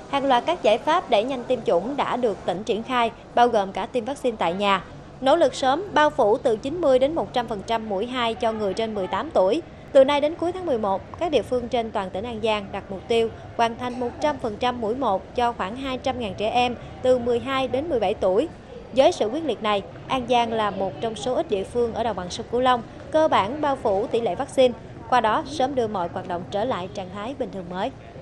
Hàng loạt các giải pháp đẩy nhanh tiêm chủng đã được tỉnh triển khai, bao gồm cả tiêm vaccine tại nhà. Nỗ lực sớm bao phủ từ 90 đến 100% mũi 2 cho người trên 18 tuổi. Từ nay đến cuối tháng 11, các địa phương trên toàn tỉnh An Giang đặt mục tiêu hoàn thành 100% mũi 1 cho khoảng 200.000 trẻ em từ 12 đến 17 tuổi. Với sự quyết liệt này, An Giang là một trong số ít địa phương ở đồng bằng sông Cửu Long cơ bản bao phủ tỷ lệ vaccine, qua đó sớm đưa mọi hoạt động trở lại trạng thái bình thường mới.